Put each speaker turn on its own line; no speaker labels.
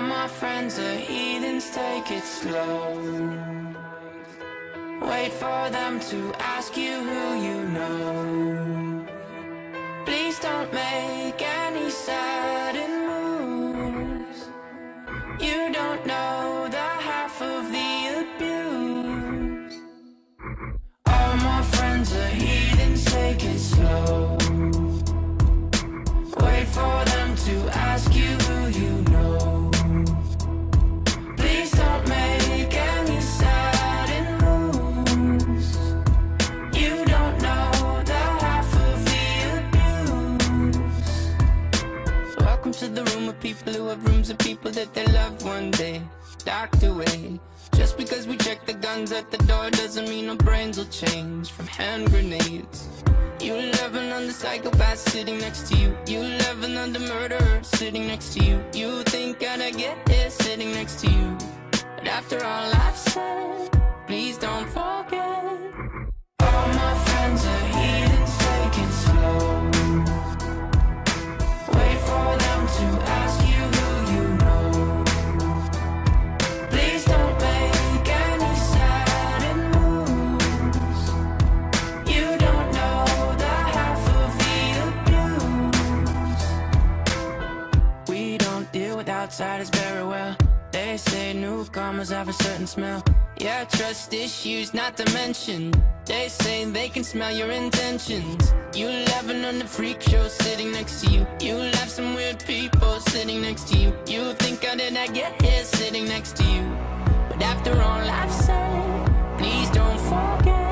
All my friends are heathens, take it slow. Wait for them to ask you who you know. Please don't make any sudden moves. You don't know the half of the abuse. All my friends are heathens, take it slow. Wait for them to ask you who you know. Please don't make any sudden moves. You don't know the half of the abuse. Welcome to the room of people who have rooms of people that they love one day docked away. Just because we check the guns at the door doesn't mean our brains will change from hand grenades. You laughing on the psychopath sitting next to you. You laughing on the murderer sitting next to you. You think I'd get here sitting next to you. But after all I've said, please don't forget. All my friends are heathens, take it slow. Wait for them to ask you who you know. Please don't make any sudden moves. You don't know the half of the abuse. We don't deal with outsiders very well. They say newcomers have a certain smell. Yeah, trust issues not to mention. They say they can smell your intentions. You laughing on the freak show sitting next to you. You laugh some weird people sitting next to you. You think how did I get here sitting next to you. But after all I've said, please don't forget.